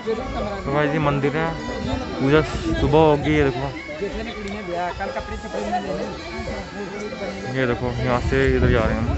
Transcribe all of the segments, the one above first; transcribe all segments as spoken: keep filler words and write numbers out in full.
तो भाई ये मंदिर है, पूजा सुबह होगी। ये देखो, ये देखो यहाँ से इधर जा रहे हैं हम।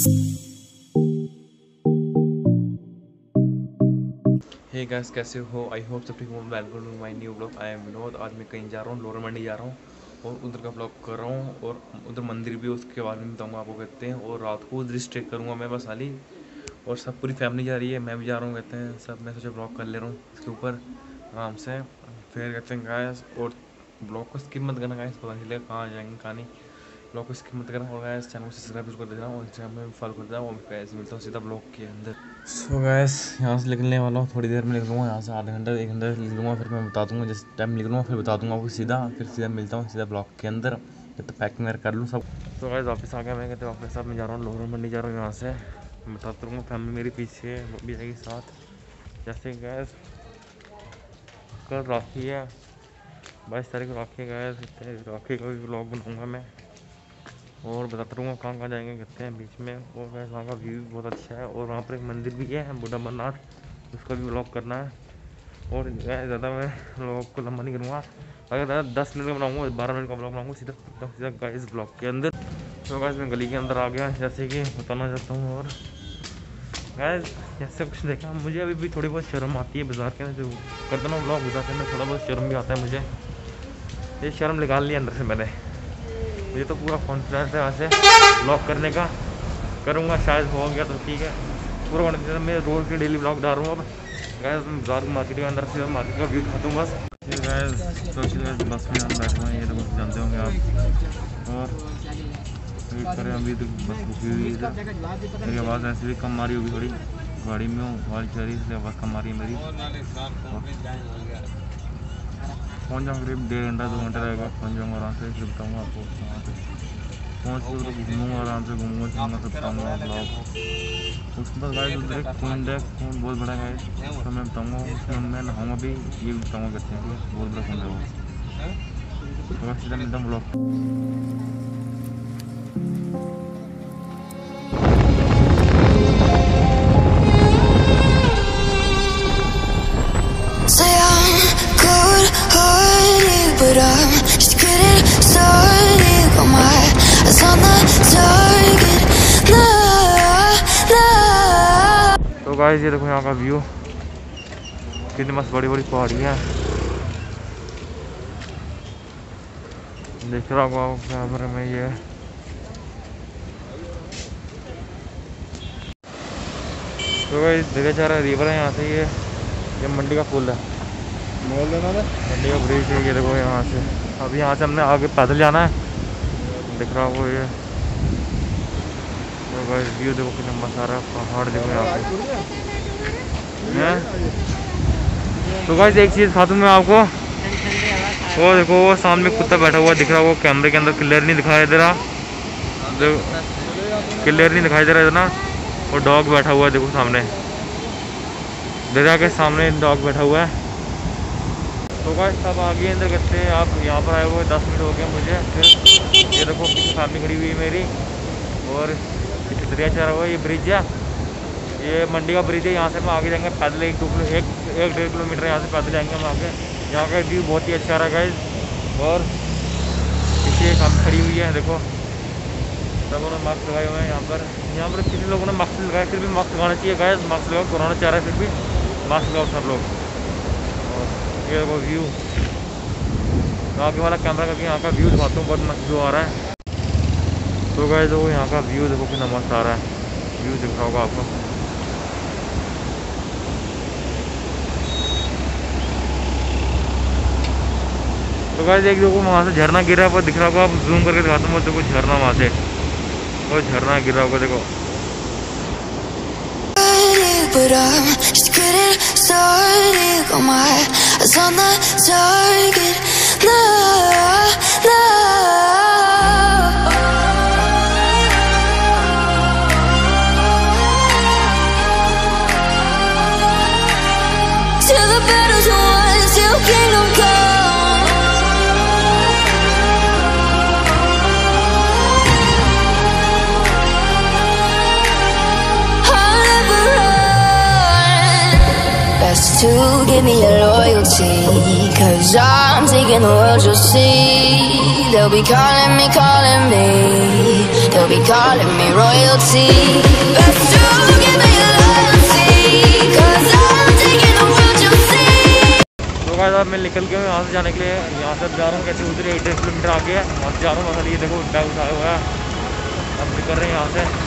हे गाइस, कैसे हो? आई होप सब ठीक हो। Welcome to my new blog. I am Vinod. आज मैं कहीं जा रहा हूँ, लोअर मंडी जा रहा हूँ और उधर का ब्लॉग कर रहा हूँ और उधर मंदिर भी, उसके बारे में बताऊँगा आपको कहते हैं। और रात को उधर स्टे करूँगा मैं बस हाली, और सब पूरी फैमिली जा रही है, मैं भी जा रहा हूँ कहते हैं सब। मैं सोचा ब्लॉग कर ले रहा हूँ इसके ऊपर आराम से। फिर कहते हैं गाइस, और ब्लॉग को स्किप मत करना गाइस, पता नहीं चलेगा कहाँ जाएंगे कहाँ नहीं। ब्लॉग को स्किप मत करना। और गाइस चैनल को सब्सक्राइब कर देना और इंस्टाग्राम में फॉलो कर देना। और गाइस मिलता हूँ सीधा ब्लॉग के अंदर। सो गाइस यहाँ से निकलने वाला हूँ, थोड़ी देर में निकलूँगा यहाँ से, आधा घंटा एक घंटा निकलूँगा। फिर मैं बता दूँगा जिस टाइम निकलूँगा, फिर बता दूँगा आपको सीधा। फिर सीधा मिलता हूँ सीधा ब्लॉग के अंदर, जब तक पैकिंग कर लूँ सब। तो गाइस वापस आ गया मैं, कहते वापस साहब मैं जा रहा हूँ लोअर मंडी जा रहा हूँ यहाँ से। बताता रहूँगा, फैमिली मेरी पीछे भी आएगी साथ। जैसे गैस कल राखी है, बाईस तारीख को राखी है गैस, राखी का भी ब्लॉग बनाऊँगा मैं और बताता रहूँगा कहाँ कहाँ जाएंगे कहते हैं बीच में। और गैस वहाँ का व्यू भी बहुत अच्छा है, और वहाँ पर एक मंदिर भी है बूढ़ा अमरनाथ, उसका भी ब्लॉग करना है। और ज़्यादा मैं लोगों को लंबा नहीं करूँगा, अगर ज़्यादा दस मिनट का बनाऊँगा, बारह मिनट का ब्लॉग बनाऊँगा सीधा सीधा गाइस ब्लॉग के अंदर। तो गाइस मैं गली के अंदर आ गया, जैसे कि बताना चाहता हूँ। और गाइस जैसे कुछ देखा, मुझे अभी भी थोड़ी बहुत शर्म आती है बाज़ार के अंदर जो करता ना ब्लॉग, बाज़ार के अंदर थोड़ा बहुत शर्म भी आता है मुझे। ये शर्म निकाल लिया अंदर से मैंने, मुझे तो पूरा कॉन्फिडेंस है यहाँ से ब्लॉग करने का। करूँगा शायद, हो गया तो ठीक है। पूरा कॉन्फिडेंस, मैं रोज़ के डेली ब्लॉग डाल रहा हूँ अब। गाइस मैं बाज़ार मार्केट के अंदर से मार्केट का व्यू दिखाता हूँ बस। गाइस तो बस में हम बैठे हुए हैं, ये तो बस जानते होंगे आप। और वेट करें अभी तक बस रुकी हुई है। मेरी आवाज़ ऐसे भी कम आ रही होगी, थोड़ी गाड़ी में हूँ, गाड़ी चल रही है इसलिए आवाज़ कम आ रही है मेरी। पहुँच जाऊँगा करीब डेढ़ घंटा दो घंटा रहेगा, पहुँच जाऊँगा आराम से। फिर बताऊँगा आपको वहाँ से पहुँच के तो घूमूँगा आराम से, घूमूँगा चलूँगा सब बताऊँगा ब्लॉग। उसके बाद गाइस उधर एक कुंड है, कुंड बहुत बड़ा है, तो मैं बताऊँगा उसमें मैं नहाऊँगा भी, ये भी बताऊँगा कहते हैं बहुत बड़ा कुंड है वो। तो सीधा मिलता हूँ blog. But I'm just getting started. Got my eyes on the target. No, no. तो गाइस ये देखो यहाँ का व्यू, कितनी मस्त बड़ी बड़ी पहाड़ियाँ देख रहा होगा कैमरे में। ये तो गाइस देखा जा रहा है रिवर है यहाँ से, ये ये मंडी का पुल है, मोल देना है मंडी का ब्रिज है। ये देखो यहाँ से, अभी यहाँ से हमने आगे पैदल जाना है, दिख रहा हो ये। तो गाइस व्यू देखो कितना मस्त आ रहा है, पहाड़ देखो यहाँ पे है। तो गाइस एक चीज़ खातून मैं आपको, वो देखो वो सामने कुत्ता बैठा हुआ दिख रहा है, वो कैमरे के अंदर क्लियर नहीं दिखाई दे रहा, क्लियर नहीं दिखाई दे रहा इतना। वो डॉग बैठा हुआ है देखो सामने, देखा के सामने डॉग बैठा हुआ है। तो गाइस सब आगे अंदर कहते हैं, आप यहाँ पर आए हुए दस मिनट हो गए मुझे। फिर ये देखो पीछे फैमिली खड़ी हुई है मेरी, और पीछे दरिया चल रहा हुआ, ये ब्रिज है, ये मंडी का ब्रिज है। यहाँ से हम आगे जाएंगे पैदल, एक दो किलो एक एक डेढ़ किलोमीटर यहाँ से पैदल जाएंगे हम आगे। यहाँ का व्यू बहुत ही अच्छा रहा गाइस। और पीछे एक हम खड़ी हुई है देखो, सब उन्होंने मास्क लगाए हुए हैं यहाँ पर। यहाँ पर किसी लोगों ने मास्क लगाया, फिर भी मास्क लगाना चाहिए गाइस, मास्क लगाओ, कोरोना चाह रहा है फिर भी मास्क लगाओ सब लोग। ये देखो व्यू, आगे वाला कैमरा करके यहाँ का व्यू दिखाता हूँ, बहुत मस्त व्यू आ रहा है। तो गाइस देखो यहाँ का व्यू देखो कितना मस्त आ रहा है, व्यू दिख रहा होगा आपको। तो गाइस एक देखो वहाँ से झरना गिरा हुआ दिख रहा होगा, आप जूम करके दिखाता हूँ देखो झरना वहाँ से, वो झरना गिरा होगा देखो। But I'm just getting started. Got my eyes on the target. No, no. Till the battle's won, till kingdom come. I'll never run. Best to give me your loyalty, 'cause I'm taking the world, you'll see. They'll be calling me, calling me, they'll be calling me royalty. Best to give me your loyalty, 'cause I'm taking the world, you'll see. तो guys अब मैं निकल के यहाँ से जाने के लिए यहाँ से जा रहा हूँ, कैसे उधर एक डेढ़ किलोमीटर आगे है वहाँ से जा रहा हूँ। मतलब ये देखो बैग उठाया हुआ है, अब निकल रहे हैं यहाँ से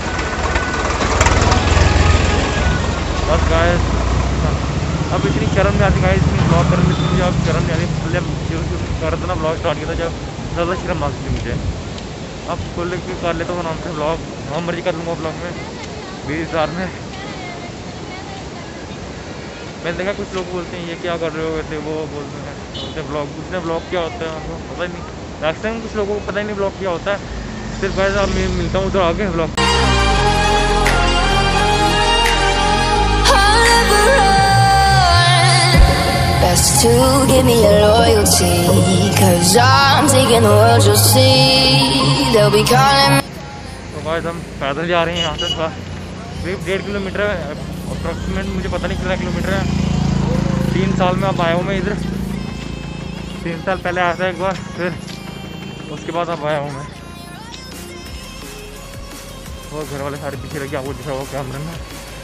बस गाइस। अब इतनी शर्म नहीं आती गाइस, इतनी ब्लॉग करने में मुझे अब शर्म नहीं आती। पहले शुरू कर देना ब्लॉग स्टार्ट किया था जब ज़्यादा शर्म आती थी मुझे। अब खोल के कर लेता हूँ आराम से ब्लॉग, हाँ मर्जी कर लूँगा ब्लॉग में बीस हज़ार में। मैंने देखा कुछ लोग बोलते हैं ये क्या कर रहे हो, वैसे वो बोलते हैं बोलते हैं ब्लॉग, उसने ब्लॉग क्या होता है उनको पता ही नहीं। लास्ट टाइम कुछ लोगों को पता ही नहीं ब्लॉग क्या होता है। सिर्फ गाइस अब मैं मिलता हूँ तो आगे blog. Best to give me your loyalty, 'cause I'm taking the world, you'll see. They'll be calling me. तो गाइस हम पैदल जा रहे हैं यहाँ से, थोड़ा करीब डेढ़ किलोमीटर है अप्रॉक्सीमेट, मुझे पता नहीं कितना किलोमीटर है। तीन साल में अब आया हूँ मैं इधर, तीन साल पहले आया था एक बार, फिर उसके बाद अब आया हूँ मैं। और घर वाले सारे पीछे रह गए, आपको दिखा हुआ कैमरे में।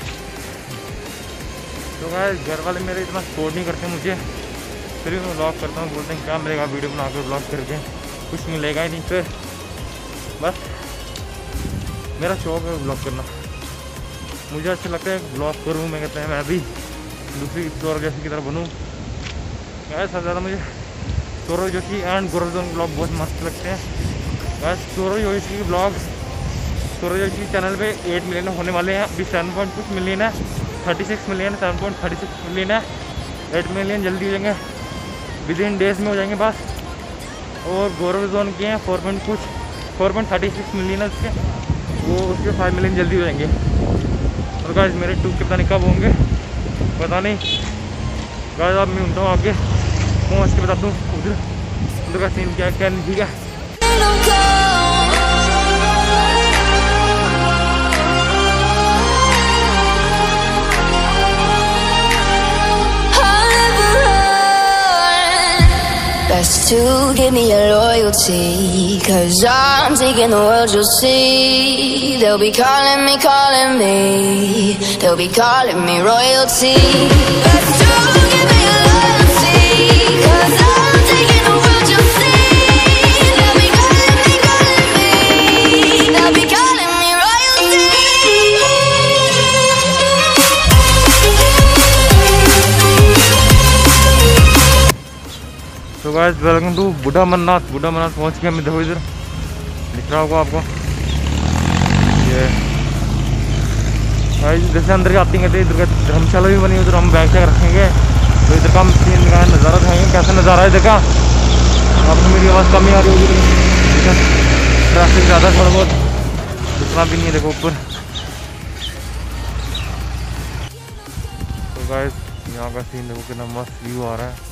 तो गाइस घर वाले मेरे इतना सपोर्ट नहीं करते मुझे, फिर भी मैं ब्लॉग करता हूँ। बोलते हैं क्या मिलेगा वीडियो बना कर ब्लॉग करके, कुछ मिलेगा ही नहीं। फिर बस मेरा शौक है ब्लॉग करना, मुझे अच्छा लगता है ब्लॉग करूँ। मैं कहता है मैं भी दूसरी सौरव जोशी की तरह बनूँ। गाइस सबसे ज़्यादा मुझे Saurav Joshi and Gaurav Zone blog बहुत मस्त लगते हैं। गाइस सौरव जोशी की ब्लॉग, सौरव जोशी चैनल पे एट मिलियन होने वाले हैं, अभी सेवन पॉइंट कुछ मिलियन है, thirty six million seven point thirty six million है। एट मिलियन जल्दी हो जाएंगे, विद इन डेज में हो जाएंगे बस। और गौरव जोन के हैं फोर पॉइंट कुछ four point thirty six million है उसके, वो उसके फाइव मिलियन जल्दी हो जाएंगे। और गाइस मेरे टू के पता नहीं कब होंगे, पता नहीं। गाइस अब मैं उनता हूँ आगे पहुँच के बताता हूँ उधर उधर का सीन क्या क्या नहीं, ठीक है। Best to give me your loyalty, 'cause I'm taking the world, you'll see. They'll be calling me, calling me, they'll be calling me royalty. Best to give me your loyalty, 'cause I'm taking the world, you'll see. They'll be calling me, calling me, they'll be calling me royalty. तो guys welcome to Budha Amarnath. बुढ़ा अमरनाथ पहुंच गया मैं, देखो इधर दिख रहा होगा आपको ये। गाइस जैसे अंदर जाती हैं इधर का धर्मशाला भी बनी, उधर हम बैग चेक रखेंगे। तो इधर का हम सीन का नज़ारा दिखाएंगे, कैसा नज़ारा है इधर का। आपको मेरी आवाज़ कम ही आ रही होगी, ठीक है। ट्रैफिक ज़्यादा थोड़ा बहुत, इतना भी नहीं है। देखो ऊपर तो गाइस यहाँ का सीन देखो कितना मस्त व्यू आ रहा है।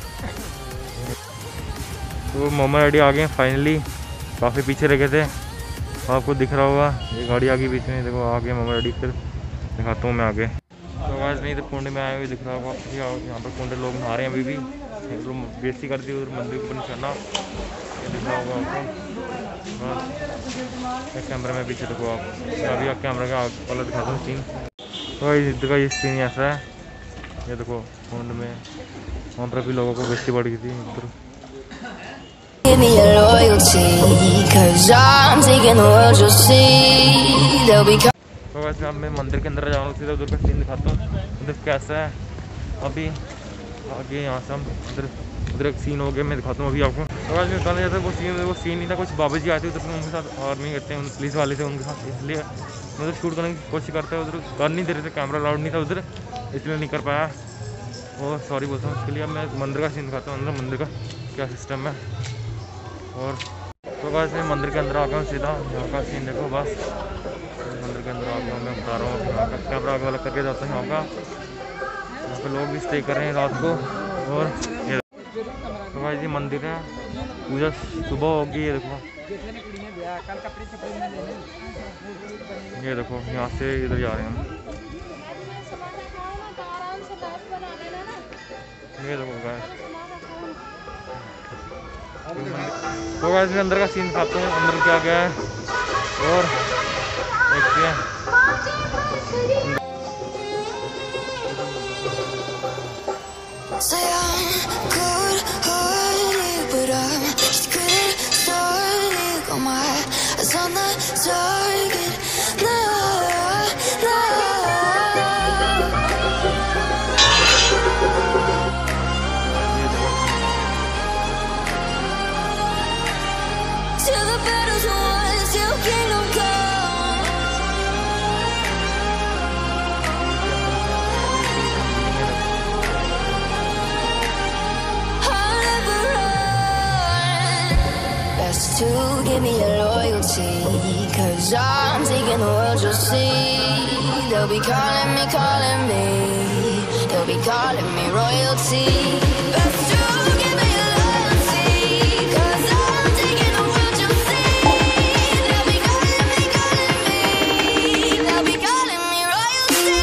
तो मोमा डैडी आ गए फाइनली, काफ़ी पीछे रह गए थे, आपको दिख रहा होगा ये गाड़ी आ गई बीच में, देखो आ गए मोमा डैडी। फिर दिखाता हूँ मैं आगे। तो गाइस नहीं तो कुंड में आए हुए दिख रहा होगा आपको, यहाँ पर कुंड लोग नहा रहे हैं अभी भी, लोग बेइज्जती कर दी उधर मंदिर को निशाना, ये दिख रहा होगा आपको। बस कैमरे में पीछे देखो आप, अभी आप कैमरा का वाला दिखाता हूँ सीन। तो इधर का ये सीन ऐसा है, ये देखो कुंड में वहाँ पर भी लोगों को बेइज्जती बढ़ गई थी उधर। Give me your loyalty, 'cause I'm taking the world, you'll see. They'll be. तो वैसे अब मैं मंदिर के अंदर जा रहा हूँ, सीधा उधर का सीन दिखाता हूँ उधर कैसा है। अभी आगे यहाँ से हम उधर उधर एक सीन हो गया, मैं दिखाता हूँ अभी आपको। तो वैसे बताना चाहता वो सीन वो सीन नहीं था, कुछ बाबा जी आते उधर उनके साथ आर्मी करते हैं, पुलिस वाले थे उनके साथ, इसलिए मतलब शूट करने की कोशिश करते हैं। उधर कर नहीं दे रहे थे, कैमरा अलाउड नहीं था उधर, इसलिए नहीं कर पाया। और सॉरी बोलता हूँ उसके लिए। अब मैं मंदिर का सीन दिखाता हूँ, अंदर मंदिर का क्या सिस्टम है। और तो बस मैं मंदिर के अंदर आ गया हूँ सीधा, यहाँ का सीन देखो। बस मंदिर के अंदर आ गया हूँ, मैं बता रहा हूँ यहाँ का कैमरा आगे वाला करके जाता हूँ। यहाँ का यहाँ पे लोग भी स्टे कर रहे हैं रात को। और ये तो भाई जी मंदिर है, पूजा सुबह होगी। ये देखो ये देखो यहाँ से इधर जा रहे हैं हम। ये देखो गाइस, तो गाइस मैं अंदर का सीन दिखाता हूँ, अंदर क्या क्या है और देखते हैं। Say I'm good-hearted, but I'm just criticizing. Got my eyes on the target. No, no. Till the battle's won, till kingdom come. I'll never run. Best to give me your loyalty, 'cause I'm taking the world, you'll see. They'll be calling me, calling me. They'll be calling me royalty. Best to give me your loyalty, 'cause I'm taking the world, you'll see. They'll be calling me, calling me. They'll be calling me royalty.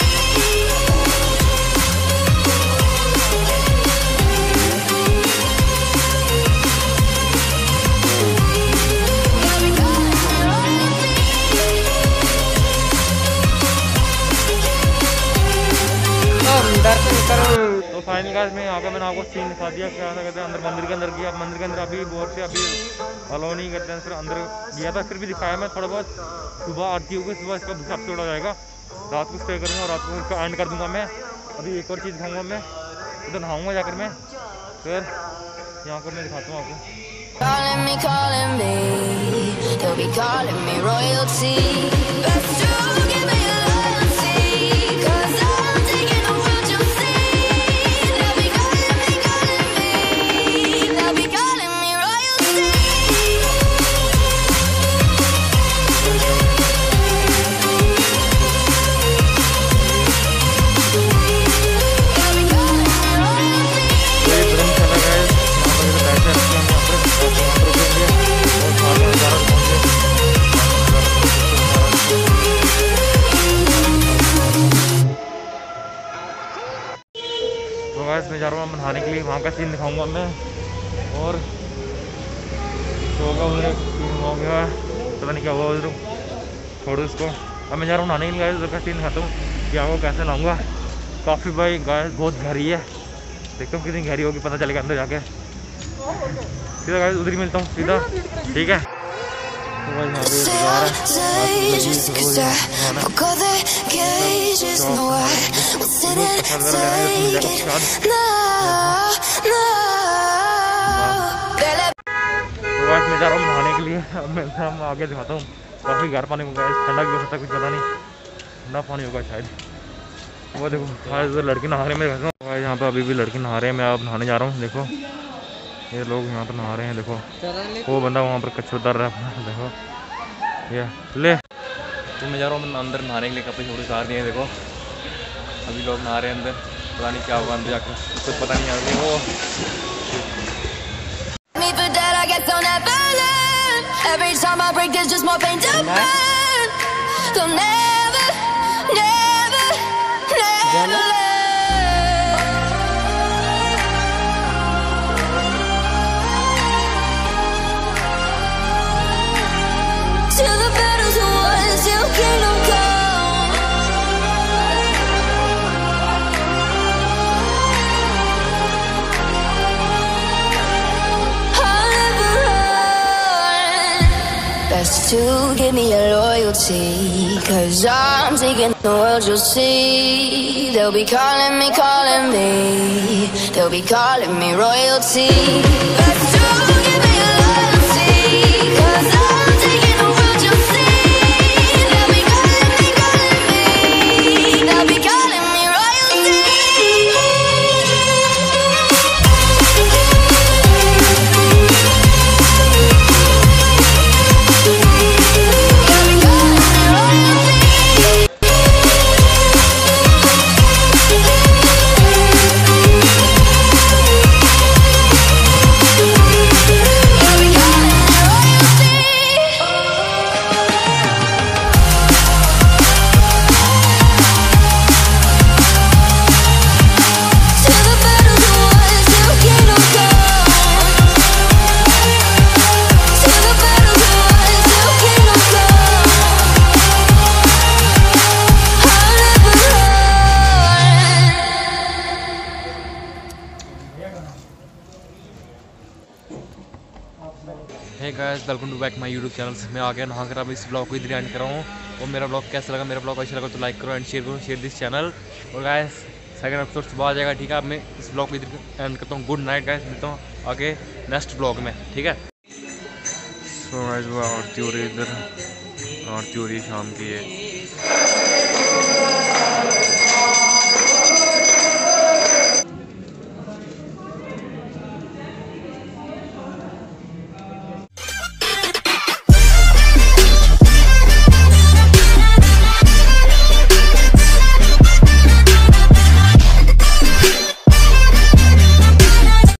तो final guys में यहाँ पे मैंने आपको scene दिखा दिया, क्या कहते हैं, अंदर मंदिर के अंदर गया। मंदिर के अंदर अभी बहुत से अभी अलाउ नहीं करते हैं, फिर अंदर गया था, फिर भी दिखाया मैं थोड़ा बहुत। सुबह आरती होगी, सुबह इसका दूसरा एपिसोड हो जाएगा, रात को स्टे करूँगा और रात को इसका एंड कर दूँगा मैं। अभी एक और चीज़ दिखाऊँगा मैं, उधर नहाऊँगा जाकर मैं, फिर यहाँ पर मैं दिखाता हूँ आपको। Calling me, calling me. They'll be calling me royalty. Best to give me your loyalty, 'cause I'm taking the world, you'll see. They'll be calling me, calling me. They'll be calling me royalty. They'll be calling me royalty. ये धर्मशाला guys, यहाँ पर पैसे रखे हैं यहाँ पर, और यहाँ पर रुकेंगे और खाना नज़ारा दिखाएंगे। तो गाइस मैं जा रहा हूँ नहाने के लिए, वहाँ का सीन दिखाऊंगा मैं। और तो होगा उधर सीन हो गया, पता नहीं क्या हुआ उधर, छोड़ो उसको। अब मैं जा रहा हूँ नहाने के लिए गाइस, उधर का सीन दिखाता हूँ कि आपको कैसे नहाऊंगा। काफ़ी भाई गाइस बहुत गहरी है, देखता हूँ कितनी गहरी होगी, पता चलेगा अंदर जाके। सीधा गाइस उधर ही मिलता हूँ सीधा, ठीक है। तो भाई यहाँ पे Say जा I'm रहा है dangerous, 'cause I broke all the cages. No, I was sitting taking no, no. They let तो गाइस मैं जा रहा हूँ नहाने के लिए। अब मैं हम आगे दिखाता हूँ, काफ़ी गर्म पानी होगा, ठंडा भी हो सकता है, कुछ पता नहीं, ठंडा पानी होगा शायद। वो देखो आज उधर लड़की नहा रहे हैं, मैं भाई यहाँ पे अभी भी लड़की नहा रहे हैं, मैं अब नहाने जा रहा हूँ। देखो ये लोग यहाँ पर नहा रहे हैं, देखो वो बंदा वहाँ पर कच्छ उतर रहा है अपना, देखो ये ले। तो मैं जा रहा हूँ अंदर नहाने के लिए, कपड़े छोड़े उतार दिए, देखो अभी लोग नहा रहे हैं अंदर, पता नहीं क्या होगा अंदर जाकर, कुछ पता नहीं आ रही वो। me for dead, I guess I'll never learn. Every time I break, there's just more pain to burn. They'll never, never, never learn. Till the battle's won, till kingdom come. I'll never run. Best to give me your loyalty, 'cause I'm taking the world, you'll see. They'll be calling me, calling me. They'll be calling me royalty. Best to give me your loyalty, 'cause I'm taking the world, you'll see. They'll be calling me, calling me. They'll be calling me royalty. Hey guys, welcome to back my YouTube channel. मैं आ गया नहा कर अब इस blog को इधर and कर रहा हूँ। और मेरा ब्लॉग कैसा लगा, मेरा ब्लॉग अच्छा लगा तो लाइक करो एंड शेयर करो, शेयर दिस चैनल। और गाइस सेकंड एपिसोड सुबह आ जाएगा, ठीक है। अब मैं इस ब्लॉग को इधर एंड करता हूँ। गुड नाइट गाइस, मिलता हूँ आगे नेक्स्ट ब्लॉग में, ठीक है। सो गाइस वो आरती हो रही है, इधर आरती हो रही है शाम की है।